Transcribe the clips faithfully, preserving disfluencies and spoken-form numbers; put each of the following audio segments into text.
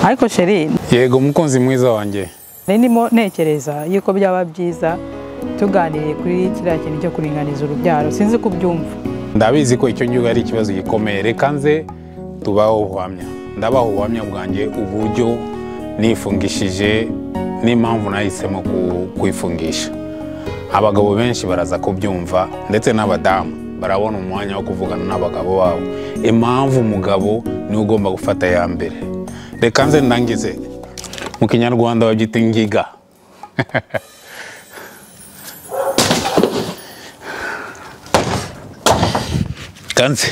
ariko sheri yego umukunzi mwiza wanjye ndimo nekereza yuko byaba byiza tuganiriye kuri kiriya kintu cyo kuringaniza urubyaro sinzi kubyumva ndabizi ko icyo gihe ari ikibazo gikomeye reka nze tubaho ubuhamya ndabaho ubuhamya bwanjye uburyo nifungishije n'impamvu nahisemo kwifungisha abagabo benshi baraza kubyumva ndetse n'abadamu barabona umwanya wo kuvugana n'abagabo babo impamvu umugabo niwe ugomba gufata ya mbere reka nze ndangize mu kinyarwanda babyita ingiga kanze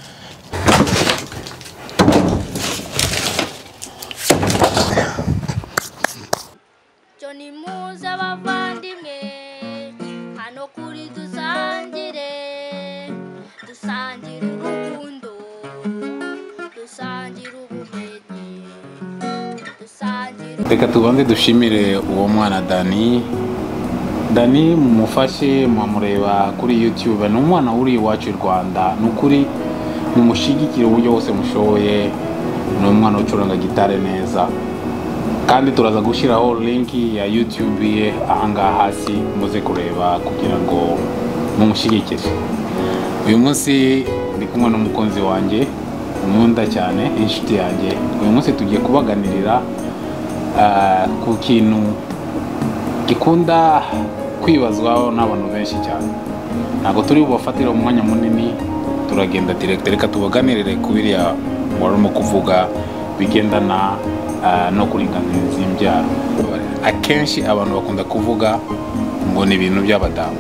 Johnny muza bavandimwe hano kuri dusangire dusangire urukundo dusangire ubumenyi dusangire reka tubanze dushimire uwo mwana Dani Dani mumufashe mwamureba kuri YouTube ni umwana uri iwacu i Rwanda nukuri mumushigikire uburyo bwose mushoboye ni umwana ucuranga gitare neza kandi turaza gushiraho link ya YouTube ye ahangaha hasi muze kureba kugira ngo mumushigikire uyu munsi ndi kumwe n'umukunzi wanjye nkunda cyane inshuti yanjye uyu munsi tugiye kubaganirira uh, ku kintu gikunda kwibazwaho n'abantu benshi cyane ntabwo turi bubafatira umwanya munini turagenda direct reka tubaganirire kubiriya warimo kuvuga bigendana uh, no kuringaniza imbyaro akenshi abantu bakunda kuvuga ngo ni ibintu by'abadamu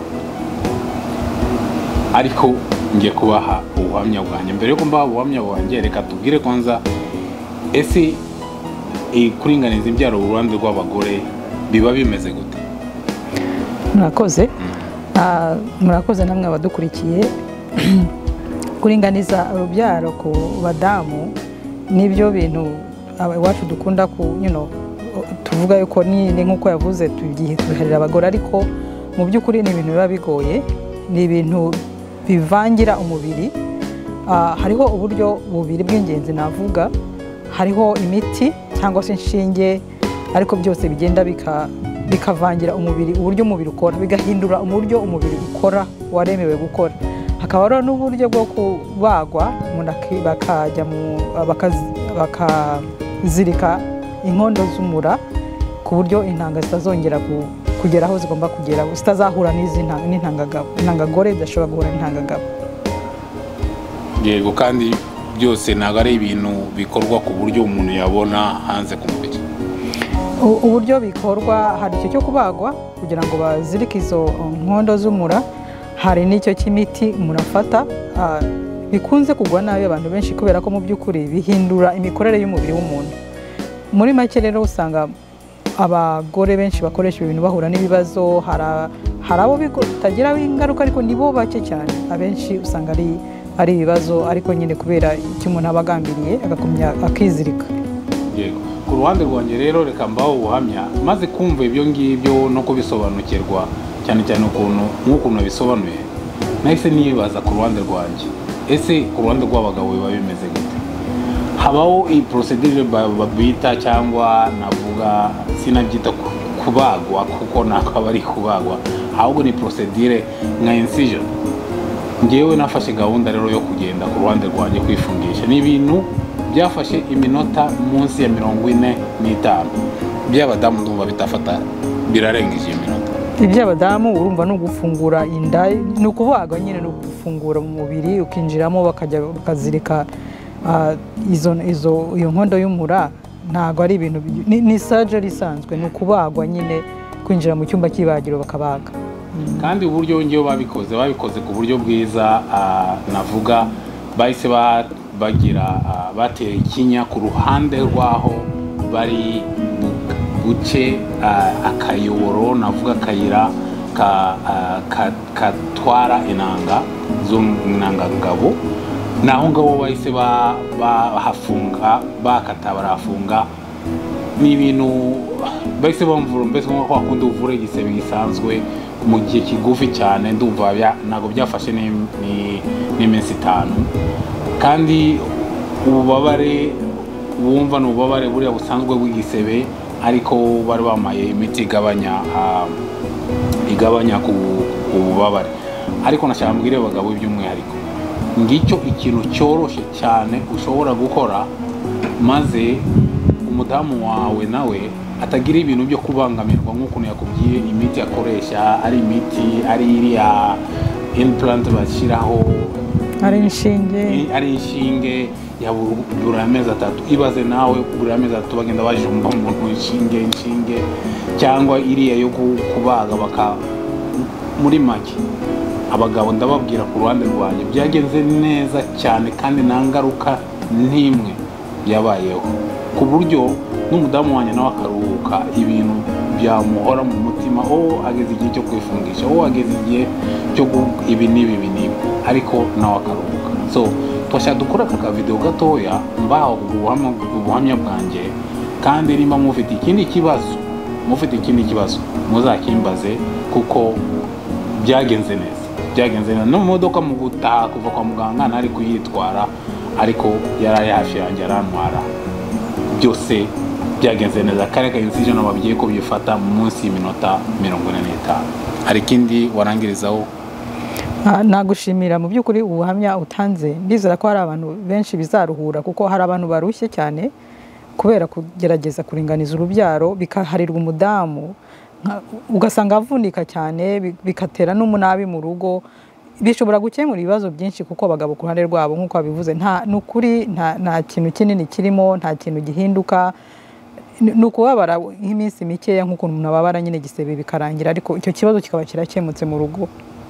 ariko ngiye kubaha ubuhamya bwanjye mbere yo kumbaha ubuhamya bwanjye reka tubwire kwanza ese kuringaniza imbyaro uruhande rw'abagore biba bimeze gute murakoze murakoze namwe abadukurikiye kuringaniza urubyaro ku badamu nibyo bintu iwacu dukunda ku you know tuvuga yuko ni nkuko yavuze tugiye tubiharira abagore ariko mu by'ukuri ni ibintu biba bigoye ni ibintu bivangira umubiri hariho uburyo bubiri bw'ingenzi navuga hariho imiti cyangwa se inshinge ariko byose bigenda bika bikavangira umubiri uburyo umubiri ukora bigahindura uburyo umubiri ukora waremewe gukora hakaba rero n'uburyo bwo kubagwa bakajya mu bakazirika inkondo z'umura ku buryo intanga zitazongera kugera aho zigomba kugera zitazahura n'intangagore zidashobora guhura n'intangagabo yego kandi byose ntabwo ari ibintu bikorwa ku buryo umuntu yabona hanze ku mubiri uburyo bikorwa hari icyo cyo kubagwa kugira ngo bazirike izo nkondo z'umura hari n'icyo cy'imiti murafata bikunze kugwa nabi abantu benshi kubera ko mu by'ukuri bihindura imikorere y'umubiri w'umuntu muri make rero usanga abagore benshi bakoresha ibintu bahura n'ibibazo hari abo bitagira ingaruka ariko nibo bake cyane abenshi usanga ari ari ibibazo ariko nyine kubera icyo umuntu aba agambiriye agakomya akizirika yego ku ruhande rwanjye rero reka mbaho ubuhamya maze kumva ibyo ngibyo no kubisobanukirwa cyane cyane ukuntu nk'ukuntu bisobanuye nahise nibaza ku ruhande rwanjye ese ku ruhande rw'abagabo biba bimeze gute habaho iyi procedure babita cyangwa navuga sinabyita kubagwa kuko nakaba ari kubagwa ahubwo ni procedure nka incision ngewe nafashe gahunda rero yo kugenda ku ruhande rwanjye kwifungisha ni ibintu byafashe iminota munsi ya mirongo ine n'itanu by'abadamu ndumva bitafata birarengeje iminota iby'abadamu urumva no gufungura inda no kubagwa nyine no gufungura mu mubiri ukinjiramo bakajya bakazirika izo izo iyo nkondo y'umura ntago ari ibintu ni surgery isanzwe no kubagwa nyine kwinjira mu cyumba cy'ibagiro bakabaga kandi uburyo ngiyo babikoze babikoze ku buryo bwiza navuga bahise bagira batera ikinya ku ruhande rwaho bari buce akayoboro navuga akayira katwara inanga zo inangangabo naho ngabo bahise bahafunga bakata barafunga ni ibintu bahise bamvura mbese nko kwakundi uvura igisebe gisanzwe mu gihe kigufi cyane ndumva ntabwo byafashe n'iminsi itanu kandi ububabare bumva n'ububabare buriya busanzwe bw'igisebe ariko bari bamaye imiti igabanya uh, igabanya ku ububabare. Ariko nashaka mbwire abagabo iby'umwihariko, ngicyo ikintu cyoroshe cyane ushobora gukora maze umudamu wawe nawe atagira ibintu byo kubangamirwa nk'ukuntu yakubwiye imiti akoresha ari imiti ari iriya implant bashyiraho ari inshinge ari inshinge ya buri amezi atatu. Ibaze nawe buri amezi atatu bagenda bajumba umuntu inshinge inshinge cyangwa iriya yo kubaga baka muri make. Abagabo ndababwira ku ruhande rwanjye byagenze neza cyane kandi nta ngaruka n'imwe yabayeho, ku buryo n'umudamu wanjye nawe akaruhuka ibintu byamuhora mu mutima, o ageze igihe cyo kwifungisha, o ageze igihe cyo ibi n'ibi ibi n'ibi, ariko nawe akaruhuka. So twashaka dukora aka video gatoya mbaho ubuhamya bwanjye, kandi nimba mufite ikindi kibazo mufite ikindi kibazo muzakimbaze kuko byagenze neza byagenze neza no mu modoka mu gutaha kuva kwa muganga ntari kuyitwara, ariko yari hafi yanjye arantwara, byose byagenze neza. Kare ka incision ababwiye ko bifata mu munsi y'iminota mirongo ine n'itanu. Hari ikindi warangirizaho? Nagushimira mu by'ukuri ubuhamya utanze, ndizera ko hari abantu benshi bizaruhura kuko hari abantu barushye cyane kubera kugerageza kuringaniza urubyaro bikaharirwa umudamu ugasanga avunika cyane bikatera n'umunabi mu rugo, bishobora gukemura ibibazo byinshi kuko abagabo ku ruhande rwabo nk'uko babivuze nta nukuri nta nta kintu kinini kirimo, nta kintu gihinduka, nukubabara nk'iminsi mikeya nk'uko umuntu ababara nyine gisebe bikarangira, ariko icyo kibazo kikaba kirakemutse mu rugo.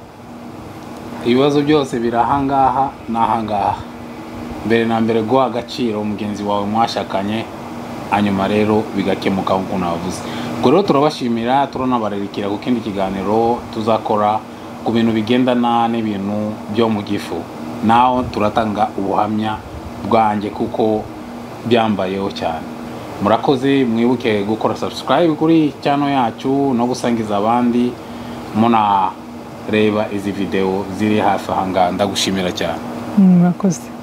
Ibibazo byose birahangaha nahangaha. Mbere na mbere guha agaciro umugenzi wawe mwashakanye, hanyuma rero bigakemuka nk'uko navuze. Ubwo rero turabashimira, turanabararikira ku kindi kiganiro tuzakora ku bintu bigendana n'ibintu byo mu gifu. Naho turatanga ubuhamya bwanjye kuko byambayeho cyane. Murakoze, mwibuke gukora subscribe kuri channel yacu no gusangiza abandi, muna reba izi video ziri hafi aha ngaha. Ndagushimira cyane. Murakoze.